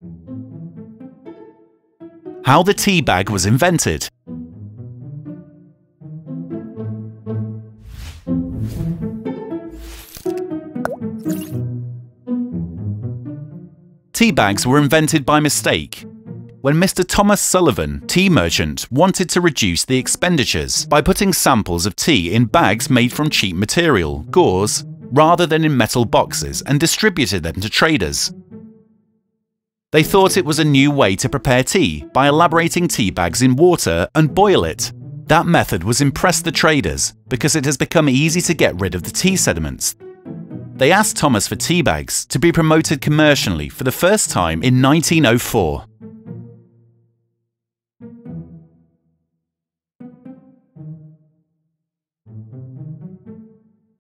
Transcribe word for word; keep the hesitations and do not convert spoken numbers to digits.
How the tea bag was invented. Tea bags were invented by mistake when Mister Thomas Sullivan, tea merchant, wanted to reduce the expenditures by putting samples of tea in bags made from cheap material, gauze, rather than in metal boxes, and distributed them to traders. They thought it was a new way to prepare tea by elaborating tea bags in water and boil it. That method was impressed the traders because it has become easy to get rid of the tea sediments. They asked Thomas for tea bags to be promoted commercially for the first time in nineteen oh four.